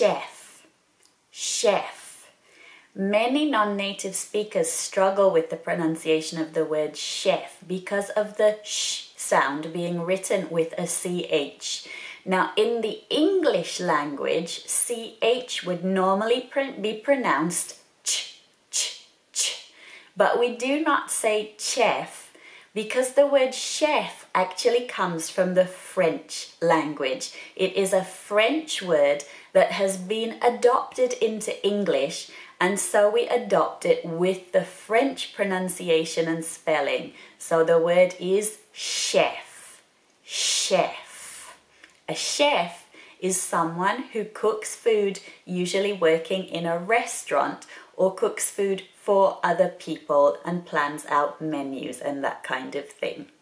chef, chef. Many non-native speakers struggle with the pronunciation of the word chef because of the sh sound being written with a ch. Now, in the English language, ch would normally be pronounced ch, ch, ch. But we do not say chef because the word chef actually comes from the French language. It is a French word that has been adopted into English, and so we adopt it with the French pronunciation and spelling. So the word is chef, chef. A chef is someone who cooks food, usually working in a restaurant, or cooks food for other people and plans out menus and that kind of thing.